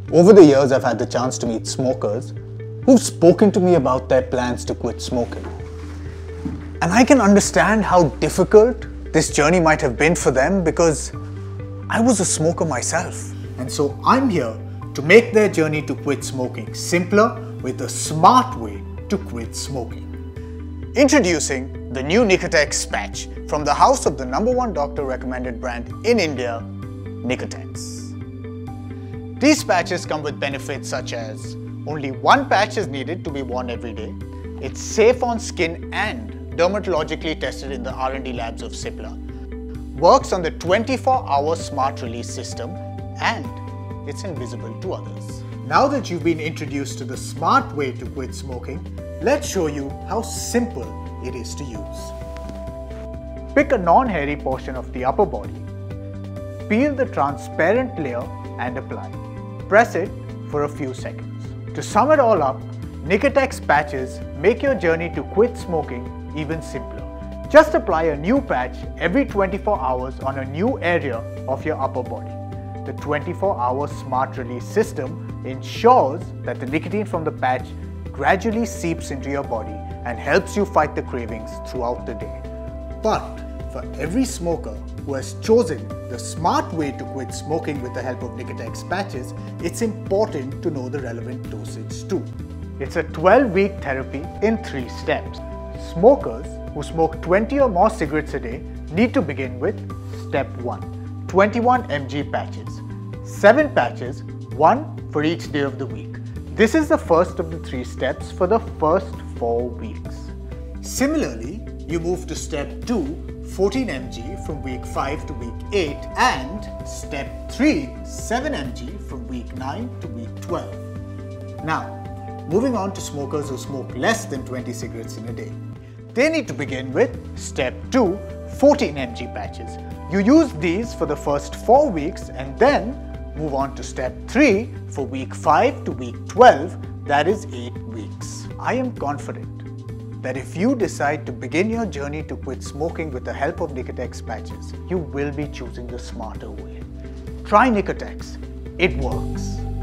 Over the years, I've had the chance to meet smokers who've spoken to me about their plans to quit smoking. And I can understand how difficult this journey might have been for them because I was a smoker myself. And so I'm here to make their journey to quit smoking simpler with a smart way to quit smoking. Introducing the new Nicotex patch from the house of the #1 doctor recommended brand in India, Nicotex. These patches come with benefits such as only one patch is needed to be worn every day. It's safe on skin and dermatologically tested in the R&D labs of Cipla. Works on the 24-hour smart release system and it's invisible to others. Now that you've been introduced to the smart way to quit smoking, let's show you how simple it is to use. Pick a non-hairy portion of the upper body. Peel the transparent layer and apply. Press it for a few seconds. To sum it all up, Nicotex patches make your journey to quit smoking even simpler. Just apply a new patch every 24 hours on a new area of your upper body. The 24-hour smart release system ensures that the nicotine from the patch gradually seeps into your body and helps you fight the cravings throughout the day. But for every smoker who has chosen the smart way to quit smoking with the help of Nicotex patches, it's important to know the relevant dosage too. It's a 12-week therapy in 3 steps. Smokers who smoke 20 or more cigarettes a day need to begin with Step 1, 21 mg patches. 7 patches, 1 for each day of the week. This is the first of the 3 steps for the first 4 weeks. Similarly, you move to Step 2, 14 mg from week 5 to week 8 and Step 3, 7 mg from week 9 to week 12. Now, moving on to smokers who smoke less than 20 cigarettes in a day. They need to begin with Step 2, 14 mg patches. You use these for the first 4 weeks and then move on to Step 3 for week 5 to week 12, that is 8 weeks. I am confident that if you decide to begin your journey to quit smoking with the help of Nicotex patches, you will be choosing the smarter way. Try Nicotex. It works.